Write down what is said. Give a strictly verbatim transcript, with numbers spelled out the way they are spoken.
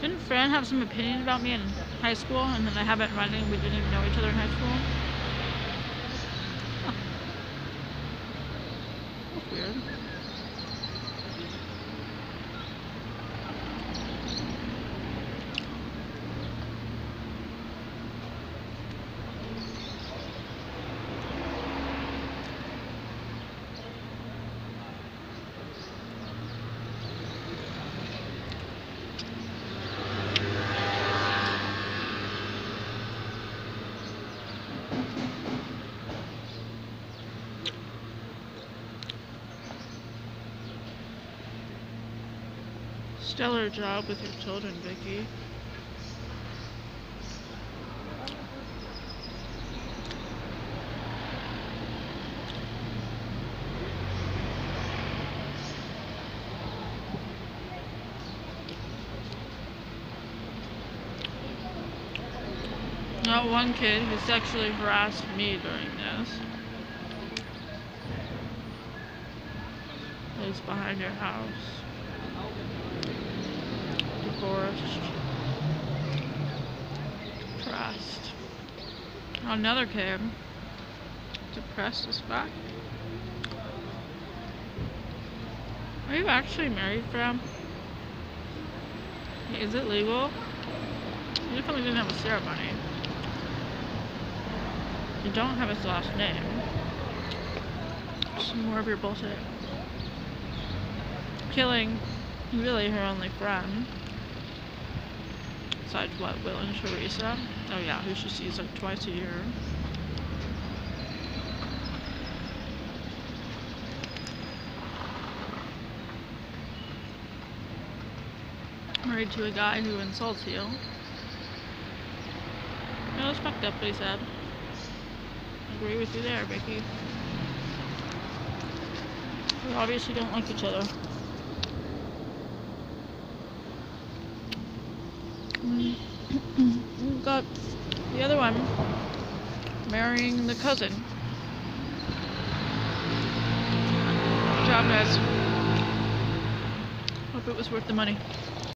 Didn't Fran have some opinion about me in high school, and then I haven't run and we didn't even know each other in high school? Huh. That's weird. Stellar job with your children, Vicky. Not one kid who sexually harassed me during this is behind your house. Divorced. Depressed. Another kid. Depressed as fuck. Are you actually married, Fran? Is it legal? You definitely didn't have a ceremony. You don't have his last name. Some more of your bullshit. Killing really her only friend. Besides what, Will and Teresa? Oh yeah, who she sees like twice a year. Married to a guy who insults you. It was fucked up what he said. I agree with you there, Vicky. We obviously don't like each other. We've got the other one marrying the cousin. Good job, guys. Hope it was worth the money.